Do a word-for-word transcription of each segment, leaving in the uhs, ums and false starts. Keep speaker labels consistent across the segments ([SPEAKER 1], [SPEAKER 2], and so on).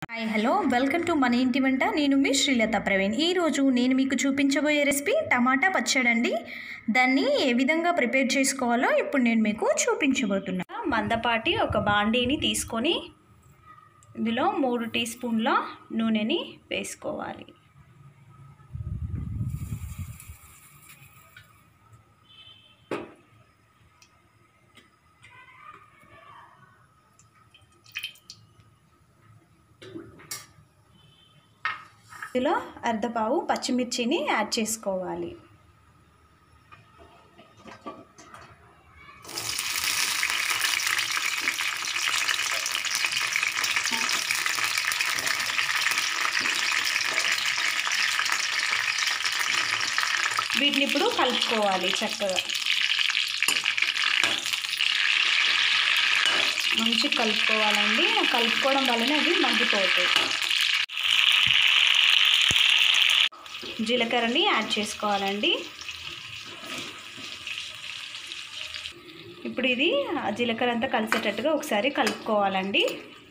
[SPEAKER 1] Hi hello welcome to మన ఇంటి వంట. నేను మీ శ్రీలత ప్రవీణ్. ఈరోజు నేను మీకు చూపించబోయే రెసిపీ టమాటా పచ్చడి అండి. దాన్ని ఏ విధంగా ప్రిపేర్ చేసుకోవాలో ఇప్పుడు నేను మీకు చూపించబోతున్నాను. మందపాటి ఒక బాండీని తీసుకొని ఇందులో మూడు టీ స్పూన్ల నూనెని వేసుకోవాలి. ఇందులో అర్ధపావు పచ్చిమిర్చిని యాడ్ చేసుకోవాలి. వీటిని ఇప్పుడు కలుపుకోవాలి. చక్కగా మంచిగా కలుపుకోవాలండి. కలుపుకోవడం వలన అవి మగ్గిపోతాయి. జీలకర్రని యాడ్ చేసుకోవాలండి. ఇప్పుడు ఇది జీలకర్ర అంతా కలిసేటట్టుగా ఒకసారి కలుపుకోవాలండి.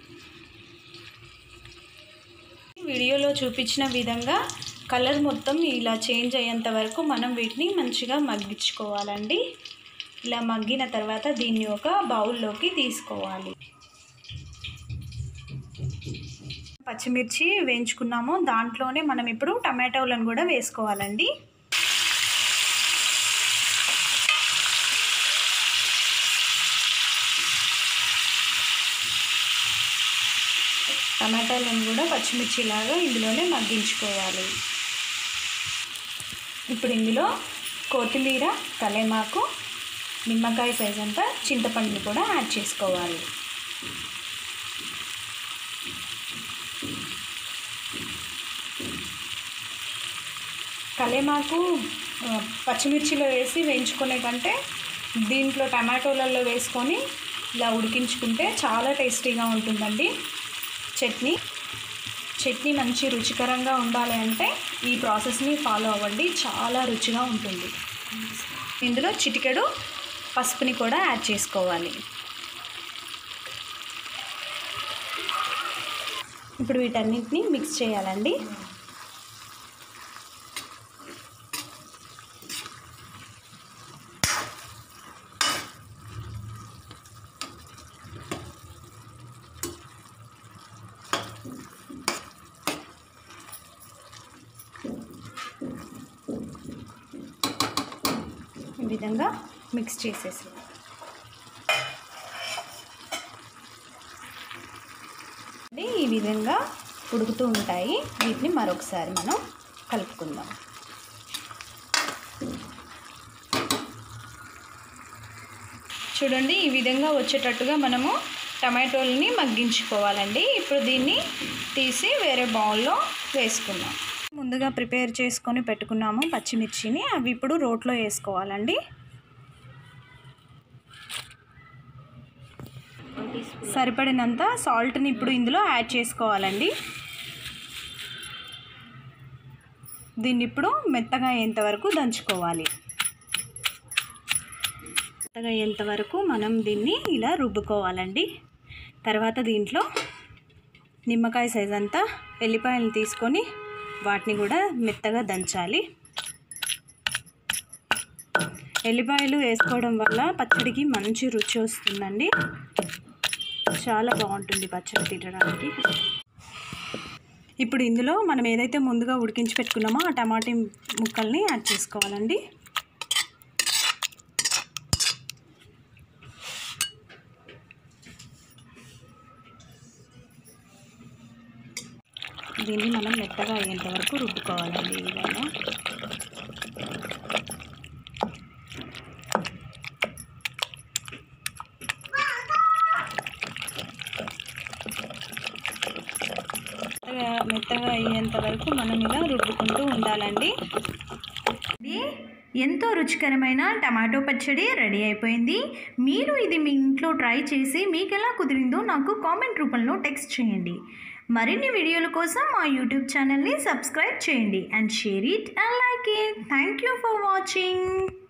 [SPEAKER 1] వీడియోలో చూపించిన విధంగా కలర్ మొత్తం ఇలా చేంజ్ అయ్యేంత వరకు మనం వీటిని మంచిగా మగ్గించుకోవాలండి. ఇలా మగ్గిన తర్వాత దీన్ని ఒక బౌల్లోకి తీసుకోవాలి. పచ్చిమిర్చి వేయించుకున్నాము, దాంట్లోనే మనం ఇప్పుడు టమాటోలను కూడా వేసుకోవాలండి. టమాటాలను కూడా పచ్చిమిర్చిలాగా ఇందులోనే మగ్గించుకోవాలి. ఇప్పుడు ఇందులో కొత్తిమీర, కలేమాకు, నిమ్మకాయ సైజ్ అంతా చింతపండుని కూడా యాడ్ చేసుకోవాలి. కలేమాకు పచ్చిమిర్చిలో వేసి వేయించుకునే కంటే దీంట్లో టమాటోలలో వేసుకొని ఇలా ఉడికించుకుంటే చాలా టేస్టీగా ఉంటుందండి. చట్నీ చట్నీ మంచి రుచికరంగా ఉండాలి అంటే ఈ ప్రాసెస్ని ఫాలో అవ్వండి, చాలా రుచిగా ఉంటుంది. ఇందులో చిటికెడు పసుపుని కూడా యాడ్ చేసుకోవాలి. ఇప్పుడు వీటన్నిటిని మిక్స్ చేయాలండి. ఈ విధంగా మిక్స్ చేసేసి ఈ విధంగా ఉడుకుతూ ఉంటాయి. వీటిని మరొకసారి మనం కలుపుకుందాం. చూడండి, ఈ విధంగా వచ్చేటట్టుగా మనము టమాటోలని మగ్గించుకోవాలండి. ఇప్పుడు దీన్ని తీసి వేరే బౌల్లో వేసుకుందాం. ముందుగా ప్రిపేర్ చేసుకొని పెట్టుకున్నాము పచ్చిమిర్చిని, అవి ఇప్పుడు రోట్లో వేసుకోవాలండి. సరిపడినంత సాల్ట్ని ఇప్పుడు ఇందులో యాడ్ చేసుకోవాలండి. దీన్ని ఇప్పుడు మెత్తగా అయ్యేంత వరకు దంచుకోవాలి. మెత్తగా అయ్యేంత వరకు మనం దీన్ని ఇలా రుబ్బుకోవాలండి. తర్వాత దీంట్లో నిమ్మకాయ సైజ్ అంతా ఎల్లిపాయలు తీసుకొని వాటిని కూడా మెత్తగా దంచాలి. ఎల్లిపాయలు వేసుకోవడం వల్ల పచ్చడికి మంచి రుచి వస్తుందండి. చాలా బాగుంటుంది పచ్చడి తినడానికి. ఇప్పుడు ఇందులో మనం ఏదైతే ముందుగా ఉడికించి పెట్టుకున్నామో ఆ టమాటా ముక్కల్ని యాడ్ చేసుకోవాలండి. దీన్ని మనం మెత్తగా అయ్యేంత వరకు రుబ్బుకోవాలండి. ఈ విధంగా మెత్తగా అయ్యేంత వరకు మనం ఇలా రుబ్బుకుంటూ ఉండాలండి. ఇది ఎంతో రుచికరమైన టమాటో పచ్చడి రెడీ అయిపోయింది. మీరు ఇది మీ ఇంట్లో ట్రై చేసి మీకు ఎలా కుదిరిందో నాకు కామెంట్ రూపంలో టెక్స్ట్ చేయండి. మరిన్ని వీడియోల కోసం మా యూట్యూబ్ ఛానల్ని సబ్స్క్రైబ్ చేయండి and share it and like it. Thank you for watching.